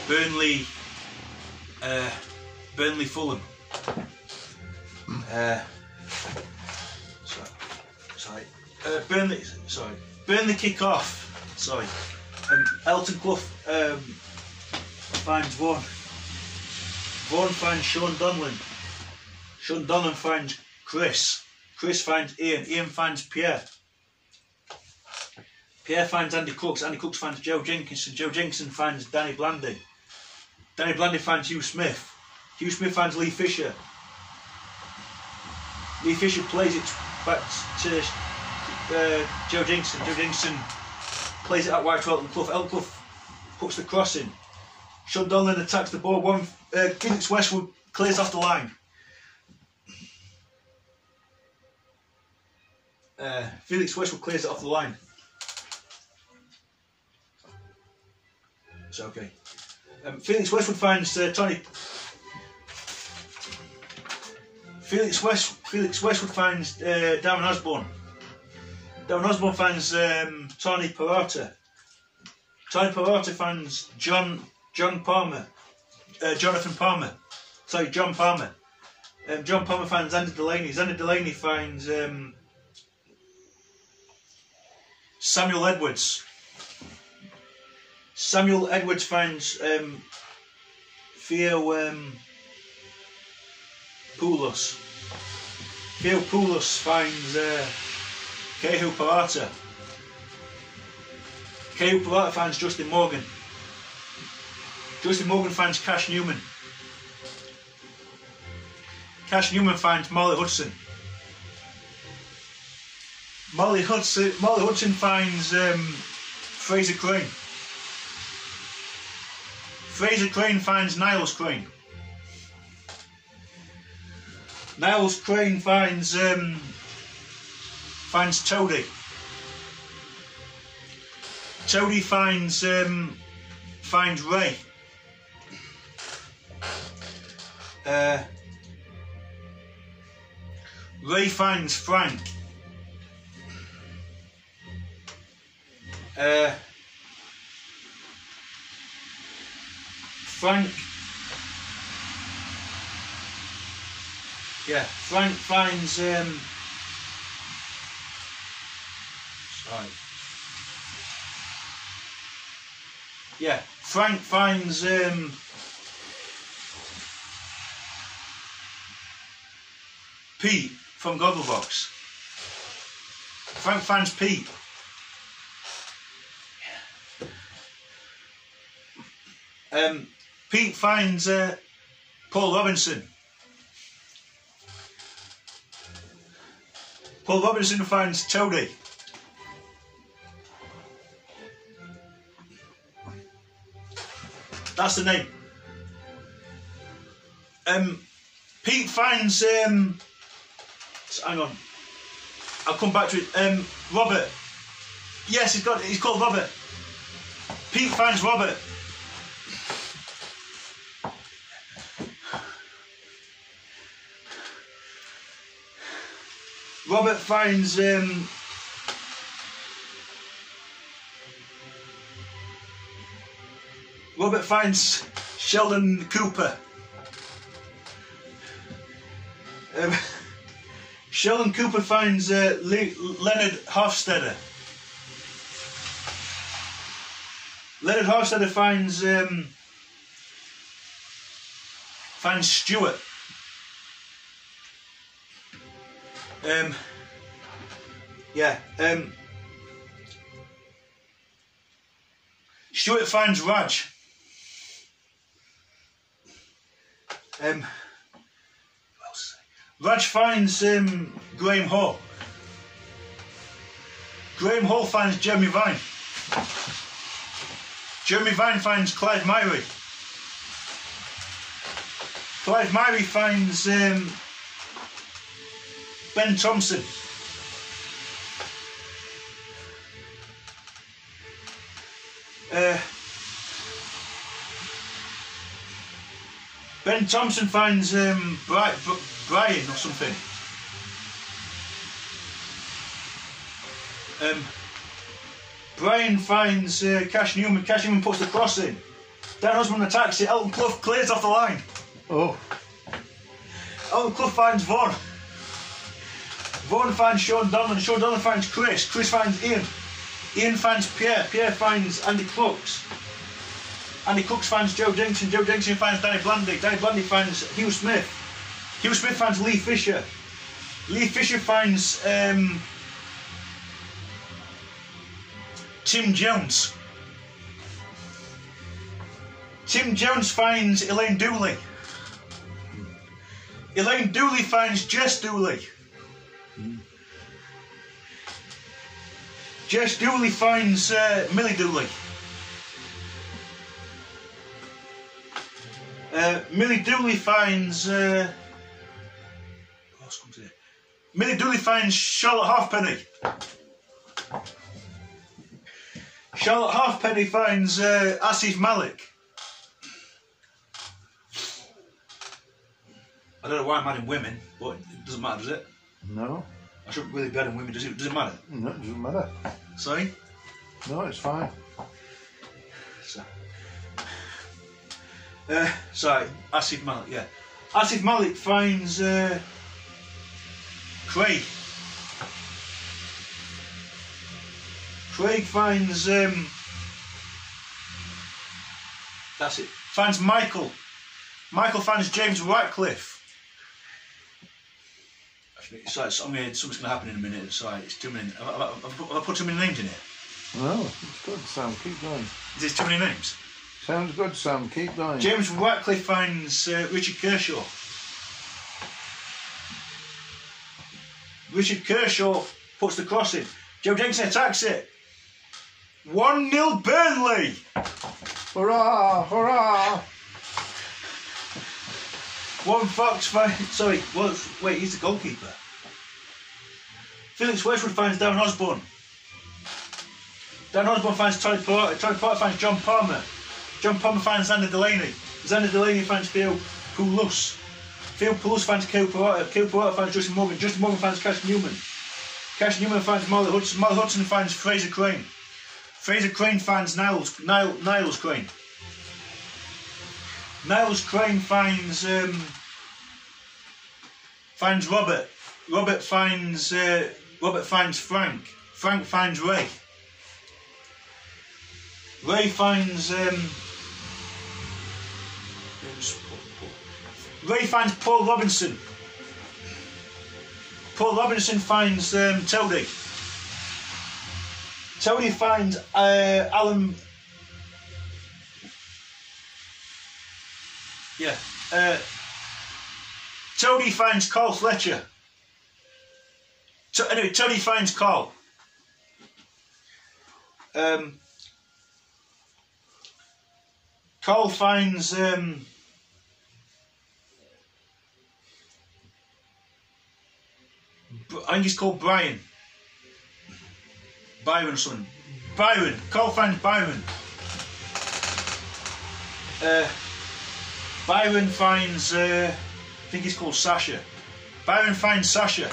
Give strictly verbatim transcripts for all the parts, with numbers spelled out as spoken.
Burnley, uh, Burnley Fulham. Uh, sorry, sorry. Uh, Burnley, sorry. Burnley kick off. Sorry. Um, Elton Clough um, finds Vaughan. Vaughan finds Sean Donlan. Sean Donlan finds Chris. Chris finds Ian. Ian finds Pierre. Pierre finds Andy Crooks. Andy Crooks finds Joe Jenkinson. Joe Jenkinson finds Danny Blandy. Danny Blandy finds Hugh Smith. Hugh Smith finds Lee Fisher. Lee Fisher plays it back to uh, Joe Jenkinson. Joe Jenkinson plays it out wide to Elton Clough. Elton Clough puts the cross in. Sean Donlan attacks the ball. One, uh, Felix Westwood clears off the line. Uh, Felix Westwood clears it off the line. It's okay. Um, Felix Westwood finds uh, Tony. Felix West. Felix Westwood finds uh, Darren Osborne. Darren Osborne finds um, Tony Peralta. Tony Peralta finds John John Palmer. Uh, Jonathan Palmer. Sorry, John Palmer. Um, John Palmer finds Andy Delaney. Andy Delaney finds um, Samuel Edwards. Samuel Edwards finds um, Theo um, Poulos. Theo Poulos finds uh, Kehu Parata. Kehu Parata finds Justin Morgan. Justin Morgan finds Cash Newman. Cash Newman finds Molly Hudson. Molly Hudson, Molly Hudson finds um, Fraser Crane. Fraser Crane finds Niles Crane. Niles Crane finds um, finds Toady. Toady finds um, finds Ray. Uh, Ray finds Frank. Uh, Frank, yeah, Frank finds, um, sorry, yeah, Frank finds, um, Pete from Gogglebox. Frank finds Pete. Um, Pete finds uh, Paul Robinson. Paul Robinson finds Toady. That's the name. Um, Pete finds. Um, hang on, I'll come back to it. Um, Robert. Yes, he's got. He's called Robert. Pete finds Robert. Robert finds um, Robert finds Sheldon Cooper. Um, Sheldon Cooper finds uh, Le Leonard Hofstadter. Leonard Hofstadter finds um, finds Stuart. Um, yeah, um, Stuart finds Raj. Um, Raj finds um, Graham Hall. Graham Hall finds Jeremy Vine. Jeremy Vine finds Clive Myrie. Clive Myrie finds um, Ben Thompson. Uh, Ben Thompson finds um, Brian or something. Um, Brian finds uh, Cash Newman. Cash Newman puts the cross in. Darren Osborne attacks it. Elton Clough clears off the line. Oh. Elton Clough finds Vaughan. Vaughan finds Sean Donlan. Sean Donlan finds Chris. Chris finds Ian. Ian finds Pierre. Pierre finds Andy Crooks. Andy Crooks finds Joe Dixon. Joe Dixon finds Danny Blandy. Danny Blandy finds Hugh Smith. Hugh Smith finds Lee Fisher. Lee Fisher finds um, Tim Jones. Tim Jones finds Elaine Dooley. Elaine Dooley finds Jess Dooley. Mm. Jess Dooley finds uh, Millie Dooley. Uh, Millie Dooley finds... Uh, Millie Dooley finds Charlotte Halfpenny. Charlotte Halfpenny finds uh, Asif Malik. I don't know why I'm adding women, but it doesn't matter, does it? No. I shouldn't really be adding women, does it? Does it matter? No, it doesn't matter. Sorry? No, it's fine. So, uh, sorry, Asif Malik, yeah. Asif Malik finds uh, Craig. Craig finds, um, that's it, finds Michael. Michael finds James Ratcliffe. Sorry, something's going to happen in a minute. Sorry, it's too many. Have I, have, I put, have I put too many names in here? No, it's good, Sam. Keep going. Is there too many names? Sounds good, Sam. Keep going. James Ratcliffe finds uh, Richard Kershaw. Richard Kershaw puts the cross in. Joe Dixon attacks it. one nil Burnley. Hurrah! Hurrah! One Fox finds. Sorry, well, wait, he's the goalkeeper. Felix Westwood finds Darren Osborne. Darren Osborne finds Tony Porter. Tony Porter finds John Palmer. John Palmer finds Xander Delaney. Xander Delaney finds Theo Poulos. Theo Poulos finds Kyle Porter. Kyle Porter finds Justin Morgan. Justin Morgan finds Cash Newman. Cash Newman finds Molly Hudson. Molly Hudson finds Fraser Crane. Fraser Crane finds Niles, Niles, Niles Crane. Niles Crane finds um, finds Robert. Robert finds uh, Robert finds Frank. Frank finds Ray. Ray finds um, Ray finds Paul Robinson. Paul Robinson finds um, Tony. Tony finds uh, Alan. Yeah. Uh, Tony finds Carl Fletcher. So, anyway, Tony finds Carl. Um, Carl finds. Um, I think he's called Brian. Byron's son. Byron. Carl finds Byron. Uh, Byron finds, uh, I think he's called Sasha. Byron finds Sasha.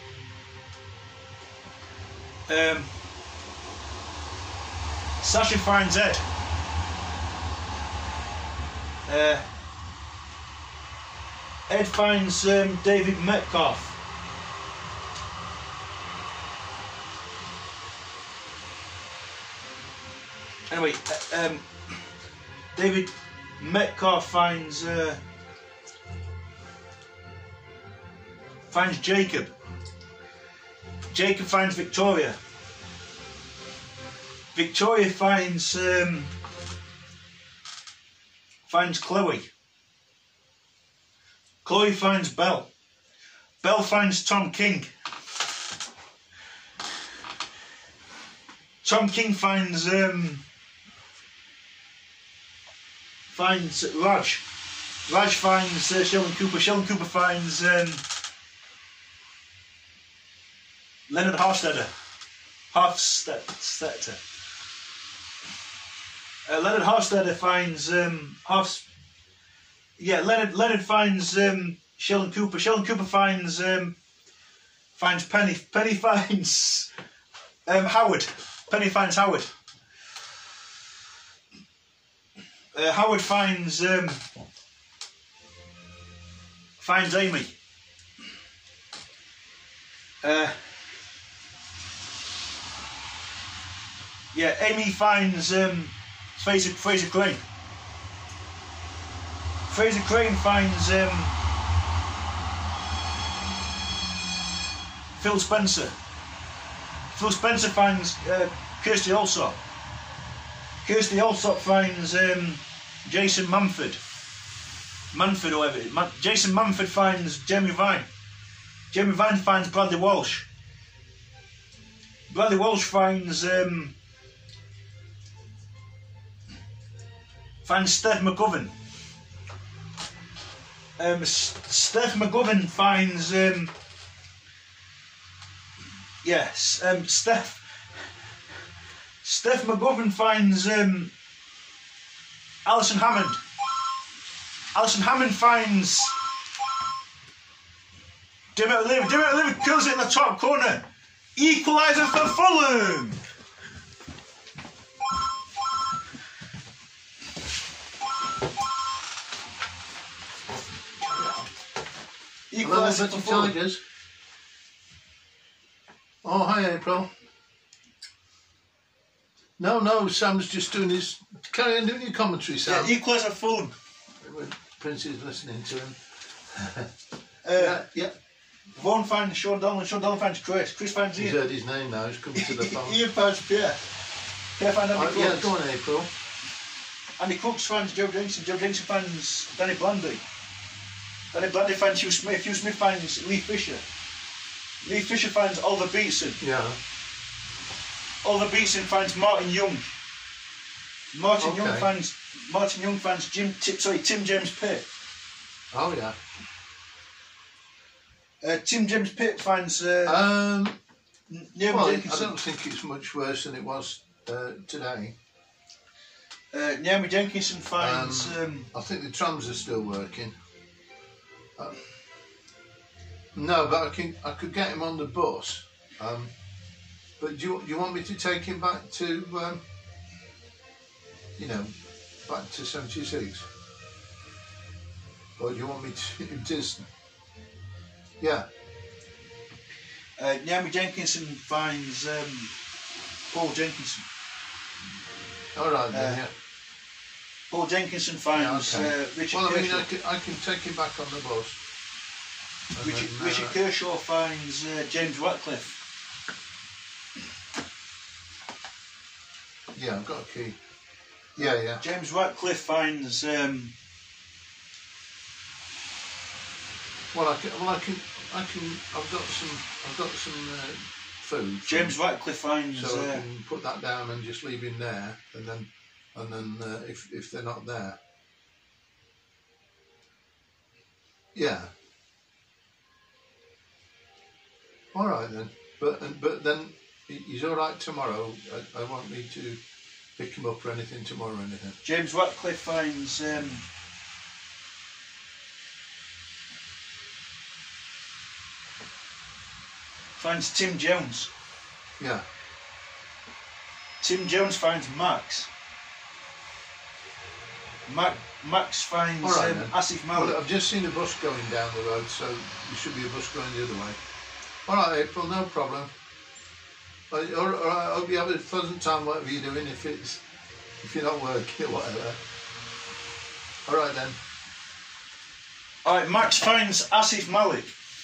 Um, Sasha finds Ed. Uh, Ed finds um, David Metcalf. Anyway, uh, um, David Metcalf finds uh, finds Jacob. Jacob finds Victoria. Victoria finds um, finds Chloe. Chloe finds Belle. Belle finds Tom King. Tom King finds um, finds Raj. Raj finds uh, Sheldon Cooper. Sheldon Cooper finds um, Leonard Hofstadter. Hofstadter. Uh, Leonard Hofstadter finds um, Hofs. Yeah, Leonard. Leonard finds um, Sheldon Cooper. Sheldon Cooper finds um, finds Penny. Penny finds um, Howard. Penny finds Howard. Uh, Howard finds um, finds Amy. Uh, yeah, Amy finds um, Fraser, Fraser Crane. Fraser Crane finds um, Phil Spencer. Phil Spencer finds uh, Kirsty Allsop. Kirsty Allsop finds um, Jason Manford. Manford or whatever. Man Jason Manford finds Jeremy Vine. Jeremy Vine finds Bradley Walsh. Bradley Walsh finds um, finds Steph McGovern. Um, Steph McGovern finds um, yes, um, Steph Steph McGovern finds um, Alison Hammond. Alison Hammond finds Dermot O'Leary. Dermot O'Leary kills it in the top corner. Equaliser for Fulham. Equaliser for Fulham. Tigers. Oh, hi, April. No, no, Sam's just doing his... Carry on doing your commentary, Sam. Yeah, equaliser for Fulham. Prince is listening to him. Uh, yeah, yeah. Vaughan finds Sean Donlan. Sean Donlan finds Chris. Chris finds He's Ian. heard his name now. He's coming to the phone. Ian finds Pierre. Pierre finds Andy Oh, Crooks. yeah, go on, April. Andy Crooks finds Joe Jenkinson. Joe Jenkinson finds Danny Blandy. Danny Blandy finds Hugh Smith. Hugh Smith finds Lee Fisher. Lee Fisher finds Oliver Beatson. Yeah. Oliver Beatson finds Martin Young. Martin Okay. Young finds Martin Young finds Jim. T sorry, Tim James Pitt. Oh, yeah. Uh, Tim James Pitt finds uh, Um, Naomi well, I Jenkinson. don't think it's much worse than it was uh, today. Uh, Naomi Jenkinson finds. Um, Um, I think the trams are still working. Uh, no, but I can I could get him on the bus. Um, but do you, you want me to take him back to, um, you know, back to seventy-six? Or do you want me to just, yeah. uh, Naomi Jenkinson finds um, Paul Jenkinson. All right then, Uh, yeah. Paul Jenkinson Yeah, finds okay. uh, Richard Well, I mean, Kershaw. I can, I can take him back on the bus. And Richard, then, uh, Richard Kershaw finds uh, James Ratcliffe. Yeah, I've got a key. Yeah, yeah. James Ratcliffe finds um, Well, I can. Well, I can. I can. I've got some. I've got some uh, food. James Ratcliffe finds So I uh, can put that down and just leave him there, and then, and then uh, if if they're not there, yeah. All right then. But and, but then he- he's all right tomorrow. I, I won't need to pick him up or anything tomorrow or anything. James Ratcliffe finds um, finds Tim Jones. Yeah. Tim Jones finds Max. Mac, Max finds All right, um, then. Asif Malik. Well, I've just seen a bus going down the road, so there should be a bus going the other way. All right, April, no problem. All right, all right, I hope you have a pleasant time, whatever you're doing, if it's if you're not working or whatever. All right then. Alright, Max finds Asif Malik.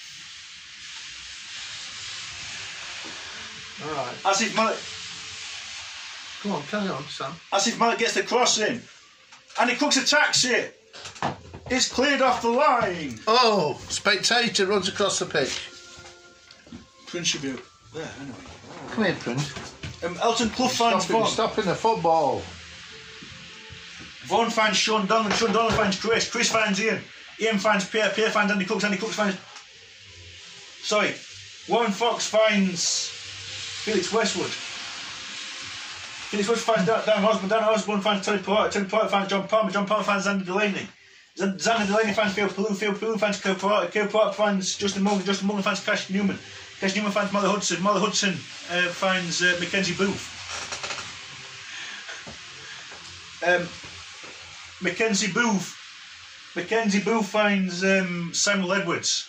All right. Asif Malik. Come on, carry on, Sam. Asif Malik gets the cross in. Andy Crooks attacks it. It's cleared off the line. Oh, spectator runs across the pitch. Prince should be there anyway. Come here, Prince. Um, Elton Clough finds Stopping, Vaughan. stopping the football. Vaughan finds Sean Donlan. Sean Donlan finds Chris. Chris finds Ian. Ian finds Pierre. Pierre finds Andy Crooks. Andy Crooks finds. Sorry. Warren Fox finds Felix Westwood. Felix Westwood finds Dan, Dan Osborne. Dan Osborne finds Tony Porter. Tony Porter finds John Palmer. John Palmer finds Xander Delaney. Z- Xander Delaney finds Phil Palou. Phil Palou finds Kyle Porter. Kyle Porter finds Justin Morgan. Justin Morgan finds Cash Newman. Cash Newman finds Molly Hudson. Molly Hudson uh, finds uh, Mackenzie Booth. Um, Mackenzie Booth. Mackenzie Booth finds um, Samuel Edwards.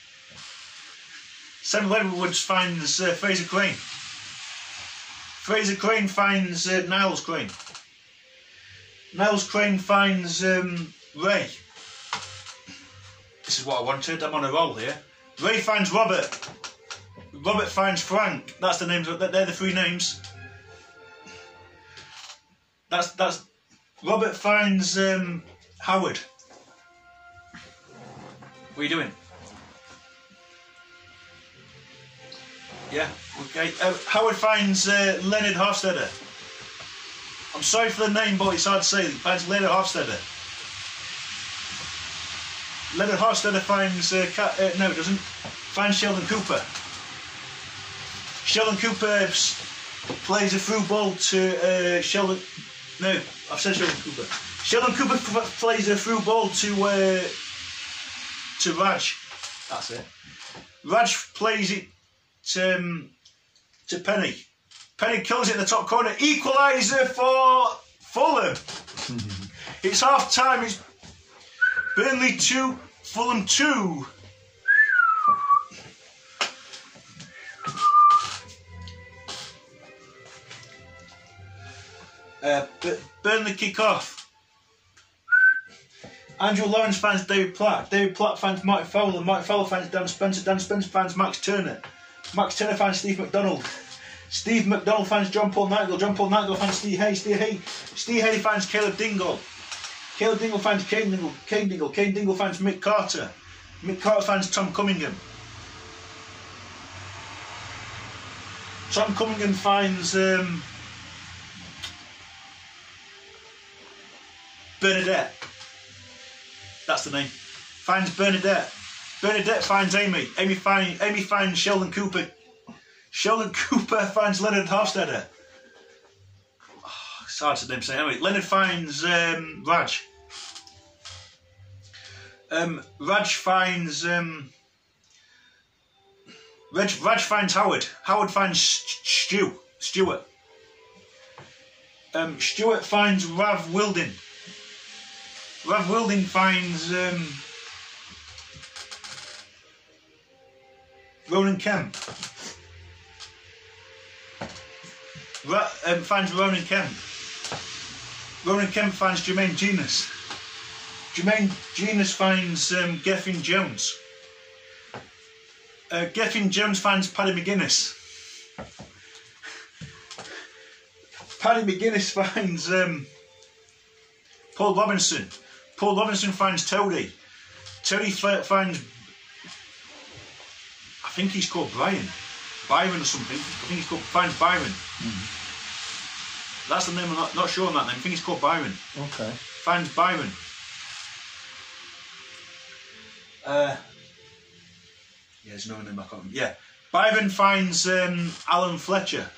Samuel Edwards finds uh, Fraser Crane. Fraser Crane finds uh, Niles Crane. Niles Crane finds um, Ray. This is what I wanted. I'm on a roll here. Ray finds Robert. Robert finds Frank. That's the names. They're the three names. That's that's. Robert finds um, Howard. What are you doing? Yeah, okay. Uh, Howard finds uh, Leonard Hofstadter. I'm sorry for the name, but it's hard to say. He finds Leonard Hofstadter. Leonard Hofstadter finds... Uh, Cat, uh, no, doesn't. Finds Sheldon Cooper. Sheldon Cooper plays a through ball to uh, Sheldon... No, I've said Sheldon Cooper. Sheldon Cooper plays a through ball to uh, to Raj. That's it. Raj plays it to, um, to Penny. Penny kills it in the top corner. Equaliser for Fulham. It's half time. It's Burnley two, Fulham two. Uh, Burnley kick off. Andrew Lawrence finds David Platt. David Platt finds Mark Fowler. Mark Fowler finds Dan Spencer. Dan Spencer finds Max Turner. Max Turner finds Steve McDonald. Steve McDonald finds John Paul Nightingale. John Paul Nightingale finds Steve Hay. Steve Hay. Steve Hay finds Caleb Dingle. Caleb Dingle finds Kane Dingle. Kane Dingle. Kane Dingle finds Mick Carter. Mick Carter finds Tom Cunningham. Tom Cunningham finds um, Bernadette. That's the name. Finds Bernadette. Bernadette finds Amy. Amy, find, Amy finds Sheldon Cooper. Sheldon Cooper finds Leonard Hofstadter. Oh, it's hard to name say. Anyway, Leonard finds um, Raj. Um, Raj finds um, Raj, Raj finds Howard. Howard finds Stu. Stuart. Um, Stuart finds Rav Wilding. Rav Wilding finds um, Ronan Kemp. Ra um, finds Ronan Kemp. Ronan Kemp finds Jermaine Genus. Jermaine Genus finds um, Gethin Jones. Uh, Gethin Jones finds Paddy McGuinness. Paddy McGuinness finds um, Paul Robinson. Paul Robinson finds Toady. Toady finds, I think he's called Brian. Byron or something. I think he's called, finds Byron. Mm-hmm. That's the name, I'm not, not sure on that name. I think he's called Byron. Okay. Finds Byron. Uh, yeah, there's no name I can't remember. Yeah. Byron finds um, Alan Fletcher.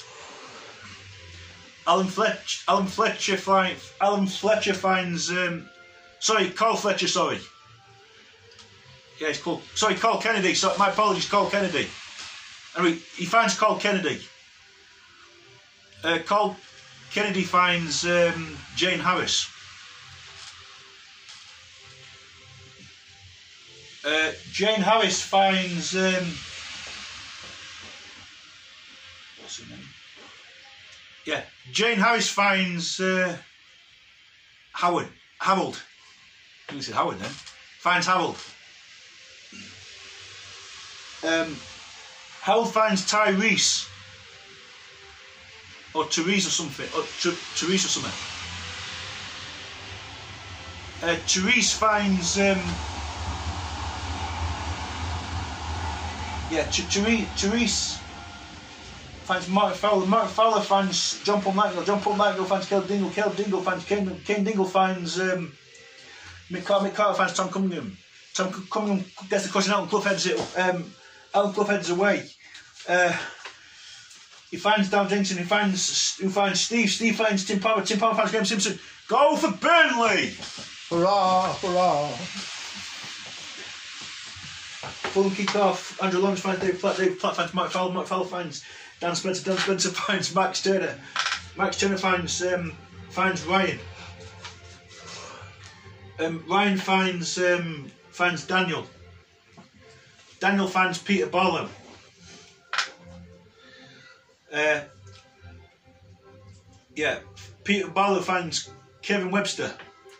Alan Fletcher, Alan Fletcher, find, Alan Fletcher finds, um, sorry, Carl Fletcher, sorry. Yeah, it's called, sorry, Carl Kennedy, so, my apologies, Carl Kennedy. Anyway, he finds Carl Kennedy. Uh, Carl Kennedy finds um, Jane Harris. Uh, Jane Harris finds, um, what's her name? Yeah, Jane Harris finds uh, Howard. Harold. I think he said Howard then. Finds Harold. Um, Harold finds Tyrese. Or Therese or something. Or Therese or something. Uh, Therese finds... Um, yeah, Therese... finds Mark Fowler. Mark Fowler finds John Paul Nightingale. John Paul Nightingale finds Caleb Dingle. Caleb Dingle finds Kane. Kane Dingle finds um, Mick Carter. Mick Carter finds Tom Cunningham. Tom Cunningham gets the question out and Clough heads it. Um, Alan Clough heads away. Uh, he finds Dow Jenkinson. He finds who finds Steve. Steve finds Tim Palmer. Tim Palmer finds Graham Simpson. Go for Burnley! Hurrah! Hurrah! Fulham kick off. Andrew Lawrence finds David Platt. David Platt finds Mark Fowler. Mark Fowler finds Dan Spencer. Dan Spencer finds Max Turner. Max Turner finds um, finds Ryan. Um, Ryan finds um, finds Daniel. Daniel finds Peter Barlow. Uh, yeah, Peter Barlow finds Kevin Webster.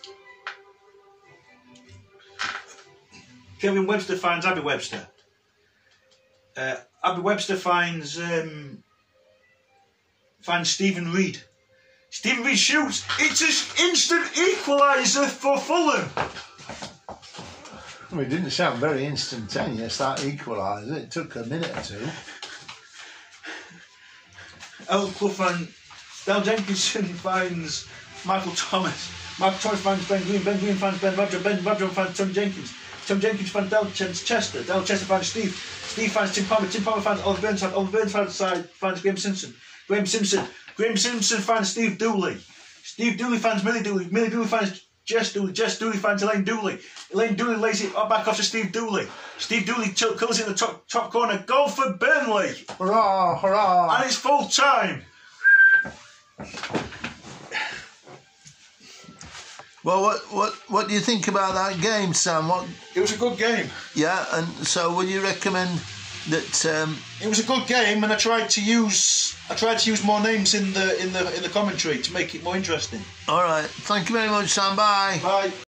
Kevin Webster finds Abby Webster. Uh, Abby Webster finds um, finds Stephen Reed. Stephen Reed shoots. It's an instant equaliser for Fulham. Well, it didn't sound very instantaneous, that equaliser. It took a minute or two. El Clough and Dale Jenkinson finds Michael Thomas. Michael Thomas finds Ben Green. Ben Green finds Ben Rodger. Ben Rodger finds Tom Jenkins. Tom Jenkins finds Dale Chester. Dale Chester finds Steve. Steve finds Tim Palmer. Tim Palmer finds Oliver Burnside. Oliver Burnside finds Graham Simpson. Graham Simpson. Graham Simpson finds Steve Dooley. Steve Dooley finds Millie Dooley. Millie Dooley finds Jess Dooley. Jess Dooley finds Elaine Dooley. Elaine Dooley lays it back off to Steve Dooley. Steve Dooley curls it in the top, top corner. Goal for Burnley. Hurrah, hurrah. And it's full time. Well, what, what, what do you think about that game, Sam? What? It was a good game. Yeah, and so would you recommend that? Um, it was a good game, and I tried to use I tried to use more names in the in the in the commentary to make it more interesting. All right, thank you very much, Sam. Bye. Bye.